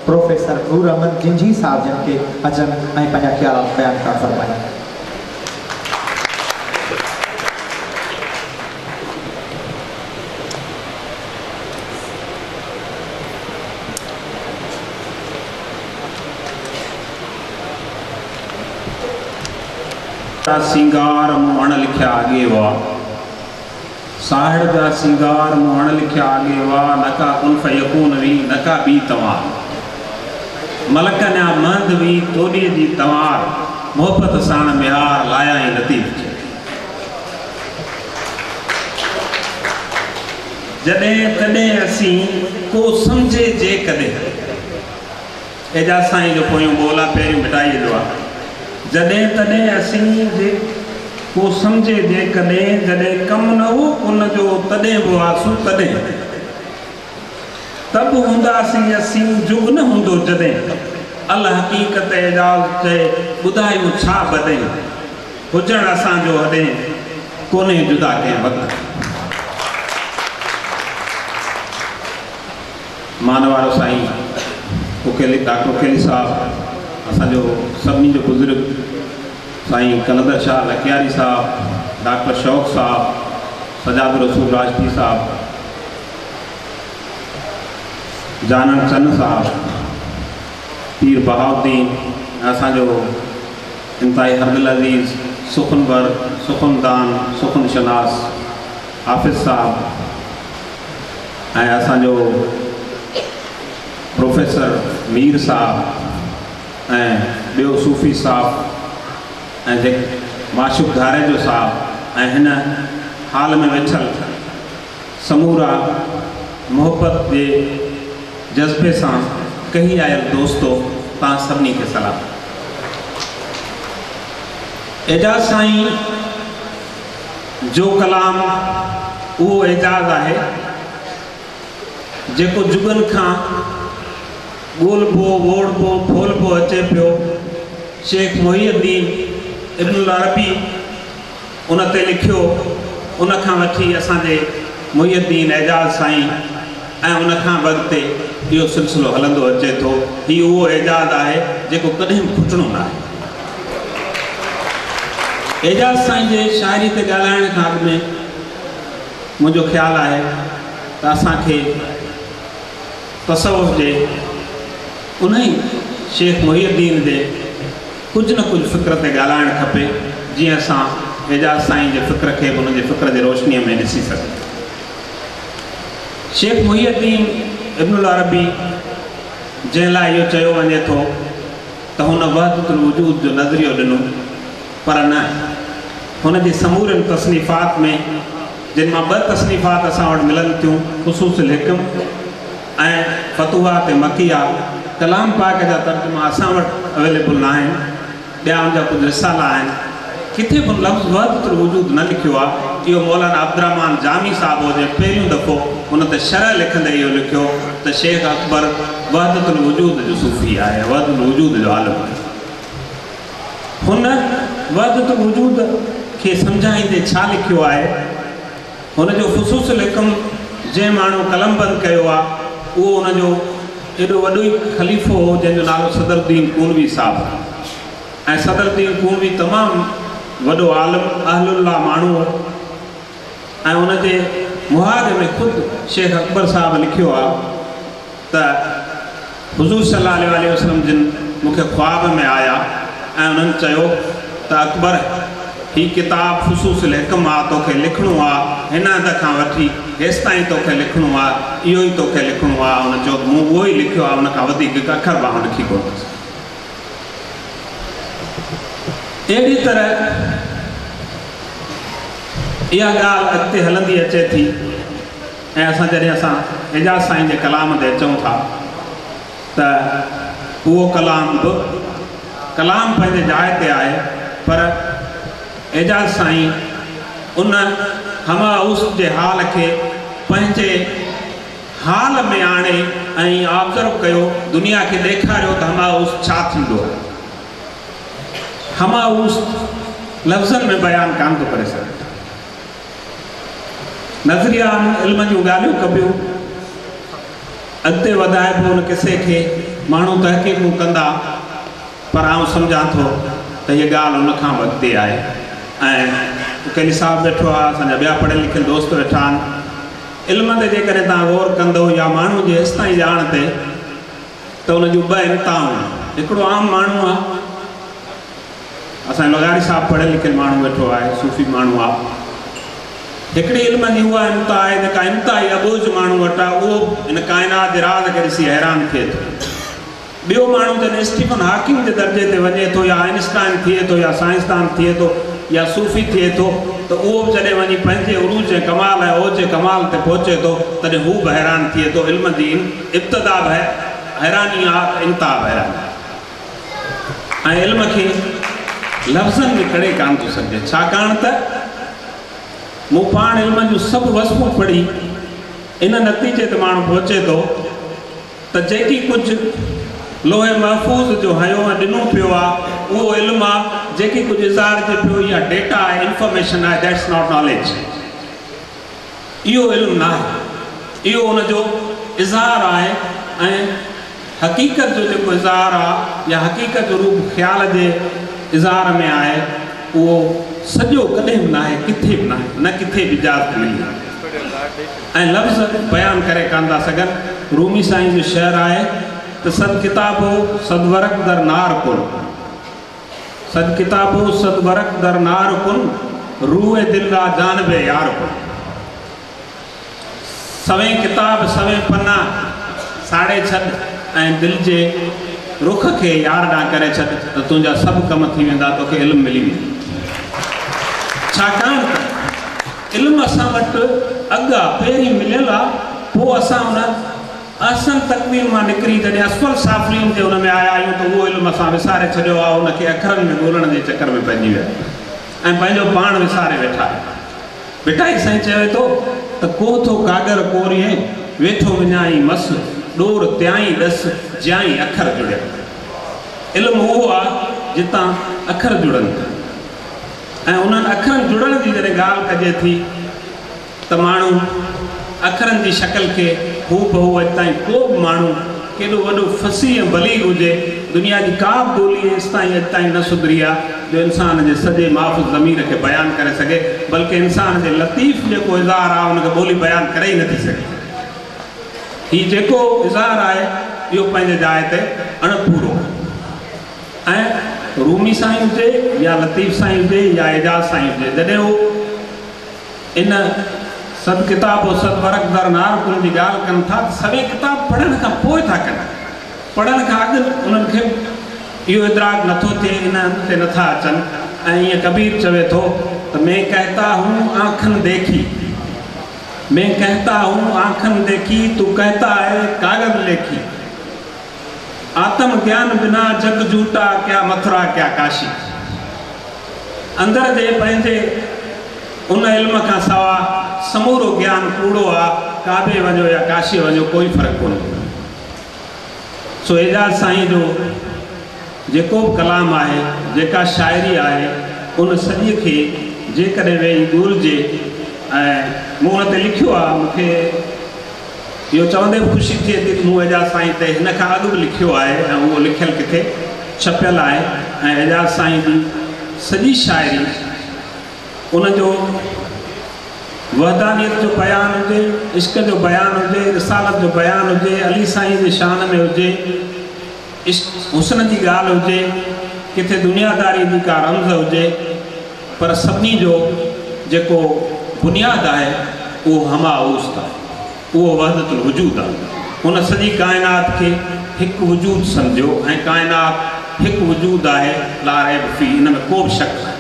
Professor नूर अहमद जिंझी साहब जन के अचन ऐं पंहिंजा ख्याल बयान करणु फरमाइनि। सिंगार मोहन लिखिया आगे वा साहिड़ जा सिंगार मोहन लिखिया आगे वा नका कुन फयकून वी नका बी तवार मलकन्या मंद वी तोड़ी जी तवार मोहब्बत साण बिहार लाया ही लतीफ जडे कदे असी को समझे जे कदे एजाज साईं जो पोयों बोला पहिरियों मिटाई दो जडे तडे असी जे को समझे जे कदे जडे कम न हो उन जो तडे वो आसू तडे तब हुंदासी असी जुग न हुंदो जडे अल हकीकत एजाज चे बुधायो छा बदे हुजण असा जो हदे कोने जुदा के वक्त मानवारो साईं उकेली डॉक्टर उकेली साहब असा जो सभी जो बुजुर्ग साईं कलंदर शाह लखियारी साहब डॉक्टर शौक साहब सजाद रसूल राजपी साहब जानन चंद साहब पीर बहाउद्दीन असा जो इंतहाई हरदिल अजीज सुखनवर सुखनदान सुखन शनास हाफिज साहब ऐं असा जो प्रोफेसर मीर साहब बियो सूफ़ी साहब ऐं माशूक धारे जो साहब ऐं हिन हाल में वेठल समूरा मोहब्बत के जज्बे से कही आयल दोस्तों ता सभी के सलाम। एजाज साईं जो कलाम वो एजाज है जेको जुगन खां ॻोल्बो वोड़बो फोलबो अचे पियो। शेख मोहिउद्दीन इब्नुल अरबी उन ते लिखियो उन खां वठी असांजे मोहिउद्दीन एजाज साईं ऐं उन खां अॻिते इहो सिलसिलो हलंदो अचे थो। ही उहो एजाज आहे जेको कॾहिं बि खुटणो न आहे। एजाज साईं जे शाइरी ते ॻाल्हाइण खां अॻु में मुंहिंजो ख़्यालु आहे त असांखे तसव्वुफ़ जे उन्हीं शेख मोहिउद्दीन दे कुछ न कुछ फ़िक्र ते ॻाल्हाइणु खपे जीअं असां एजाज साईं जे फ़िक्र खे उनजे फ़िक्र जे रोशनीअ में ॾिसी सघूं। शेख मोहिउद्दीन इब्नुल अरबी जंहिं लाइ इहो चयो वञे थो त हुन वहदतुल वजूद जो नज़रियो ॾिनो पर न हुन जे समूरनि तसनीफ़ात में जिन मां ॿ तसनीफ़ात असां वटि मिलनि थियूं ख़ुसूसिल हिकम ऐं फतुहात मकिया कलाम पाक जा तर्जुमा असां वटि अवेलेबल न आहिनि। ॿिया उनजा कुझु रिसाला आहिनि किथे बि लफ़्ज़ वहदतुल वजूद न लिखियो आहे। इहो मौलाना अब्दुर्रहमान जामी साहब जे पहिरियों दफ़ो हुन ते शरह लिखंदे इहो लिखियो त शेख अकबर वहदतुल वजूद जो सूफ़ी आहे वहदतुल वजूद जो आलिम आहे। हुन वहदतुल वजूद खे सम्झाईंदे छा लिखियो आहे हुनजो ख़ुसूसिल हिकम जंहिं माण्हू कलमबंद कयो आहे उहो हुनजो एॾो वॾो ई ख़लीफ़ो हो जंहिंजो नालो सदरुद्दीन कूनवी साहब ऐं सदरुद्दीन कूनवी तमामु वॾो आलिम अहलुल्लाह माण्हू हो ऐं उनजे मुहादे में ख़ुदि शेख अकबर साहब लिखियो आहे त हुज़ूर सल्लल्लाहु अलैहि वसल्लम जिन मूंखे ख्वाब में आया ऐं उन्हनि चयो त अकबर ही किताब ख़ुसूसिल हिकम आहे तोखे लिखणो आहे हिन हद खां वठी हेसि ताईं तोखे लिखणो आहे इहो ई तोखे लिखणो आहे। हुन चयो मूं उहो ई लिखियो आहे उन खां वधीक हिकु अखर बि लिखी कोन। अहिड़ी तरह इहा ॻाल्हि अॻिते हलंदी अचे थी ऐं असां जॾहिं असां एजाज साईं जे कलाम ते अचूं था त उहो कलाम बि कलाम पंहिंजे जाइ ते आहे पर एजाज साईं उन हमाउस जे हाल के पंहिंजे हाल में आणे ऐं ऑब्ज़र्व कयो दुनिया के ॾेखारियो त हमाउस छा थींदो आहे। हमाउस लफ़्ज़नि में बयान कान थो करे सघे। नज़रिया इल्म जूं ॻाल्हियूं कबियूं अॻिते वधाइबो उन किसे खे माण्हू तहक़ीक़ूं कंदा पर आउं सम्झां थो त हीअ ॻाल्हि उन खां अॻिते आहे। ऐं कैली साहब वेठो आहे, असांजा ॿिया पढ़ियल लिखियल दोस्त वेठा आहिनि। इल्म ते जेकॾहिं तव्हां गौर कंदो या माण्हू जे हेसि ताईं ॼाण ते त उन जूं ॿ इंताऊं आहिनि। हिकिड़ो आम माण्हू आहे, असांजो लगाड़ी साहब पढ़ियल लिखियल माण्हू वेठो आहे, सूफ़ी माण्हू आहे। हिकिड़ी इल्म जी उहा इंता आहे जेका इंतिहाई अबोझ माण्हू वटि आहे, उहो हिन काइनात जे राज़ खे ॾिसी हैरान थिए थो। ॿियो माण्हू जॾहिं स्टीफन हॉकिंग जे दर्जे ते वञे थो या आइंस्टाइन थिए थो या साइंसदान थिए थो या सूफ़ी थिए थो त उहो बि जॾहिं वञी पंहिंजे उरूज ऐं कमाल ऐं ओज कमाल ते पहुचे थो तॾहिं हू बि हैरान थिए थो। इल्म जी इब्तिदा बि हैरानी आहे, इंतिहा बि हैरानी। ऐं इल्म खे लफ़्ज़नि में करे कान थो सघे, छाकाणि त मूं पाण इल्म जूं सभु वसफ़ूं पढ़ी इन नतीजे ते माण्हू पहुचे थो त जेकी कुझु लोहे महफ़ूज़ जो हयो ऐं ॾिनो पियो आहे उहो इल्मु आहे। जेकी कुझु इज़हार जे पियो इहा डेटा आहे, इंफॉर्मेशन आहे, दैट्स नॉट नॉलेज। इहो इल्मु न आहे, इहो उनजो इज़हार आहे। ऐं हक़ीक़त जो जेको इज़हार आहे या हक़ीक़त जो रूप ख़्याल जे इज़हार में आहे उहो सॼो कॾहिं बि न आहे, किथे बि न आहे, न किथे बि इजाज़त मिली। ऐं लफ़्ज़ बयानु करे कान था सघनि। रूमी साईं जो शेर आहे त सद किताबो सदवरक दर नार कुन, सद किताबो सदवरक दर नार कुन, रूए दिला जानबे यार कुन। सवें किताब सवें पन्ना साड़े छॾ ऐं दिलि जे रुख खे यार ॾांहुं करे छॾ त तुंहिंजा सभु कम थी वेंदा, तोखे इल्मु मिली वेंदो। छाकाणि त इल्मु असां वटि अॻु आहे, पहिरीं मिलियल आहे। पोइ असां उन असन तकवीर मां निकिरी जॾहिं असफल साफ़रीन जे हुन में आया आहियूं त उहो इल्मु असां विसारे छॾियो आहे, उनखे अखरनि में ॻोल्हण जे चकर में पइजी विया ऐं पंहिंजो पाण विसारे वेठा आहियूं। बिठाई साईं चवे थो त कोथो कागर कोरिए वेठो विञाई मस, ॾोर त्याई ॾस ज्याई अखर जुड़ियल। इल्मु उहो आहे जितां अखर जुड़नि था ऐं उन्हनि अखरनि जुड़ण जी जॾहिं ॻाल्हि कजे थी त माण्हू अखरनि जी शक्ल खे हू बहू अॼु ताईं को बि माण्हू केॾो वॾो फसी ऐं बलीग हुजे, दुनिया जी का बि ॿोली हेसि ताईं अॼु ताईं न सुधरी आहे जो इंसान जे सॼे माफ़ूज़ ज़मीर खे बयानु करे सघे, बल्कि इंसान जे लतीफ़ जेको इज़हार आहे उनखे ॿोली बयानु करे ई नथी सघे। हीउ जेको इज़हार आहे इहो पंहिंजे जाइ ते अणपूरो। ऐं रूमी साईं हुजे या लतीफ़ साईं हुजे या एजाज़ साईं हुजे, जॾहिं हू इन सद किताब और सद वरक दर नार कुन जी ॻाल्हि कनि था, सभई किताब पढ़ण खां पोइ था कनि। पढ़ण खां अॻु उन्हनि खे इहो इदराक नथो थिए, इन ते नथा अचनि। ऐं ईअं कबीर चवे थो त मैं कहता हूँ आँखन देखी, मैं कहता हूँ आँखन देखी, तू कहता है कागज लेखी। आत्म ज्ञान बिना जग झूठा, क्या मथुरा क्या काशी। अंदर जे पंहिंजे उन इल्म खां सवा समूरो ज्ञान कूड़ो आहे। काबे वञो या काशी वञो कोई फ़र्क़ु कोन्हे। सो एजाज़ साईं जो जेको बि कलाम आहे, जेका शाइरी आहे, उन सॼे खे जेकॾहिं वेही ॻोल्हिजे ऐं मूं हुन ते लिखियो आहे, मूंखे इहो चवंदे बि ख़ुशी थिए थी मूं एजाज़ साईं ते हिन खां अॻु बि लिखियो आहे ऐं उहो लिखियलु किथे छपियल आहे। ऐं एजाज़ साईं जी सॼी शाइरी उनजो वहदानियत जो बयानु हुजे, इश्क जो बयानु हुजे, रिसालत जो बयानु हुजे, अली साईं जे शान में हुजे, हुस्न जी ॻाल्हि हुजे, किथे दुनियादारी जी का रमज़ हुजे, पर सभिनी जो जेको बुनियादु आहे उहो हमाऊस्त आहे, उहो वहदतुल वजूद आहे। हुन सॼी काइनात खे हिकु वजूद सम्झो ऐं काइनात हिकु वजूद आहे, ला रैब फी, इन में को बि शक